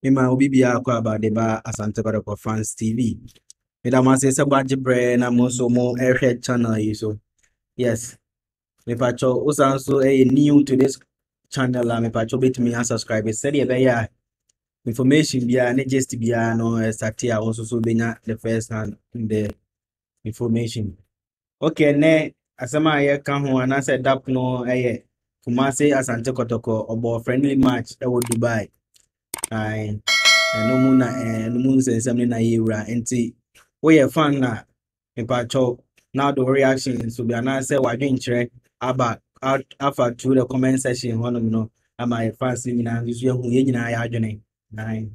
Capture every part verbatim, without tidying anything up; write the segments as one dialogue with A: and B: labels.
A: Mima obi bia kwa about the bar Asante Kotoko Fans T V. Madam say sabaji bre na mo so mo airhead channel yi so. Yes. Me pacho usanso eh new to this channel la me pacho bit me and subscribe. Said e be ya information bia ne just bia no eh, start here also so benya the first hand in the information. Okay, ne asama ye ka ho anase dap no eh Kumasi Asante Kotoko obo friendly match e wo Dubai. Aye. No mu na eh no mu nsensem na yewura enti we ye fan na mepacho now the reaction so be na say wadwen kire aba afa through the comment section hono no ama fans ni na nso ehu ye nyina ya adwene nine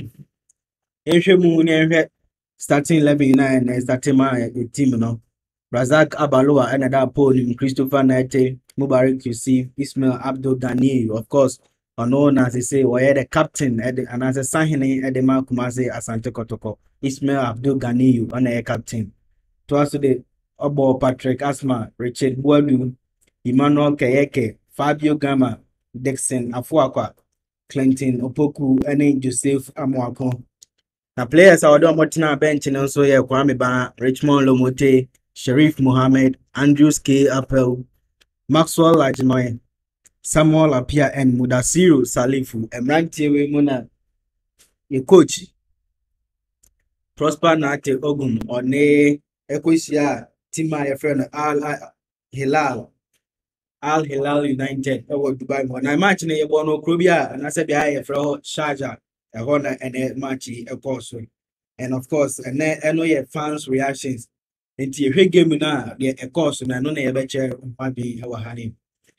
A: ehwe mu ni ehwe starting eleven na na starting ma team no Razak Abaloa and that podium Christopher Nate Mubarak Yusuf Ismail Abdul Ghani of course known as they say were the captain at the and as a signing at the Kumasi Asante Kotoko Ismail Abdul Ghani on the captain to us today Obo Patrick Asma Richard Wadu Emmanuel Kayeke Fabio Gama Dixon Afuakwa Clinton Opoku and Joseph Amwako. Now players are doing what na bench and also yeah Kwame Ba Richmond Lomote Sharif Mohammed, Andrews K. Appel, Maxwell Lajimoy, Samuel Apia, and Mudasiru Salifu, and Rantiwe Muna, your coach, Prosper Nate Ogum, or Ne Equisia, Tima, your friend Al Hilal, Al Hilal United, I want to buy one. I imagine a Bono Krubia, and I said, I for Sharjah, a Honor and a Machi, a course. And of course, and I know your fans' reactions. Nti ehwe game na de e course na no na ye beche mpabi e wa hani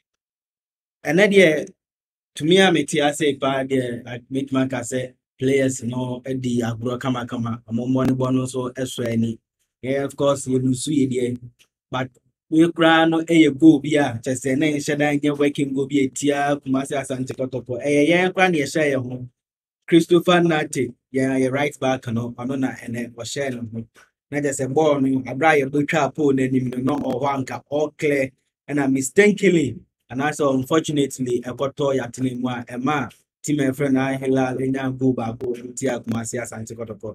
A: ene de to me am ti ase pa de admit man ka say players no e di agro kama kama amombo ne bono so eso ani yeah of course you lose ye de but we kra no e ye go bi a chese na nheda nye working go bi etia Kumasi Asante Kotoko e ye kra na ye share ye ho Christopher Nate yeah ye right back no ano na ene wo share no na just a ball no abra ye butwa po na nim no or wanka all clear and I mistakenly and also unfortunately I got to yatene mu a ema team my friend I Hilal enya go back go ntia Kumasi Asante Kotoko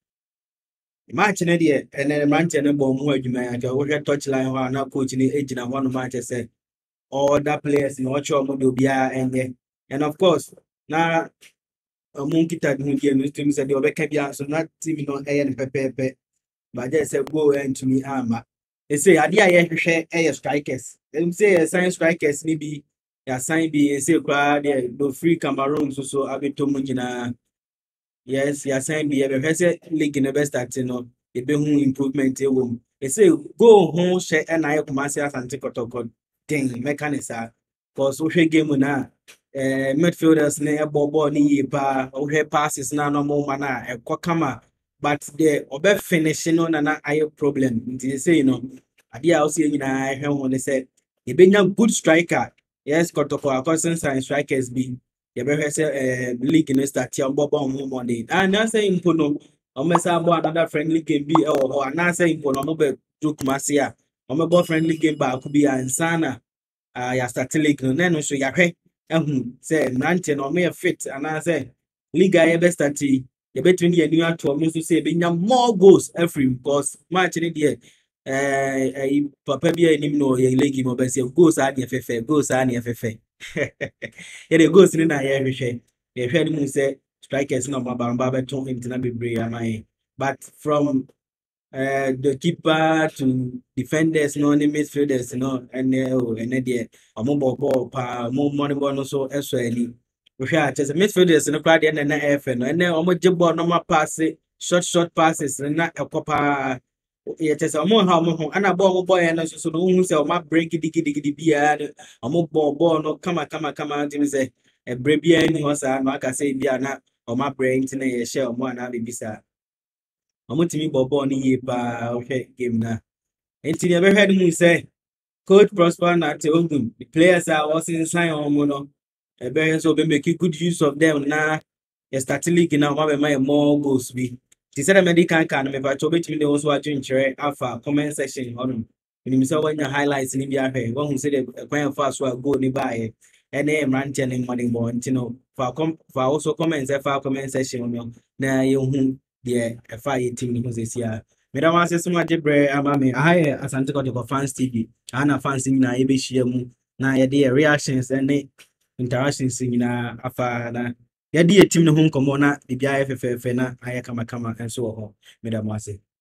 A: match na de ene man che ne ball mu adwuma ya ke wo hwe touchline ho na coach ni ejina ho no match say all the players no cho mo do bia ende and of course na monkey tag mu game no team say de obeka bia so na team no eh ne pepepe but just say go into me ama they say adia ye hwehwe eh strikers them say sign strikers ni bi ya sign bi say kwa de no free Cameroon so so abeto mu nyina yes ya sign bi ye be say league no best start no e be hu improvement e wo they say go hu she na ye Kumasi Asante Kotoko thing mechanism cause we hwe game na eh midfielders na e ball ni yi pa o hwe passes na no mo ma na e kokama but the obe finishing on na aye problem nti say you know ade a also nyina hwe ho ne say e benya good striker yes Kotoko according to strikers be ye be hwe say eh league no start ya bobo ho money and na say impo no o me say abo another friendly game be e ho and say impo no mo be do Kumasi a o me bo friendly game ba ku bi ansana ah ya start league no na no so ya hwe ehun say nante no me fit and say league a ye be start you between the new to me to say be more goals every because match in there eh papa bia enim no ye league mo be say goals are the fefe goals are the fefe ye the goals ni na ye hwehwe ye hwe ni mu say strikers no baba baba beton him na bebre amai but from uh the keeper to defenders no any midfielders no and oh and there omo ball pa mo money ball no so eso ani we hear just midfielders no crowd and na F no and omo jibbo no ma pass short short passes na ekopa ye just omo ha omo ho ana ball mo boy no so so no hu say omo break digi digi bia omo ball ball no kama kama kama tim say e bre bia ni ho sa no aka say bia na omo break na ye share omo na be bisa omo timi bobo ni ye pa okay game na enti ne be head mu say coach Prosper Nate Ogum the players are also inside omo no e be so be make good use of them na e start league na ma be my more goals be ti say medical can me pa cho be timi dey also adwin kire alpha comment section hono ni mi say when your highlights ni bi ahwe won hu say the kwan fa so go ni ba e ɛne mmeranteɛ ne mmɔdenbɔ nti no fa com fa also comment sɛ fa comment section no na yɛhu deɛ ɛfa yɛ team no ho sɛsi a meda mo ase so magye berɛ ama me aha yɛ Asante Kotoko Fans T V aha na fans nyinaa yɛbɛhyia mu na yɛde yɛ reactions ne interactions nyinaa afa na yɛde yɛ team no ho nkɔmmɔ na biribiara yɛ fɛfɛɛfɛ na ayɛ kamakama nso wɔ hɔ meda mo ase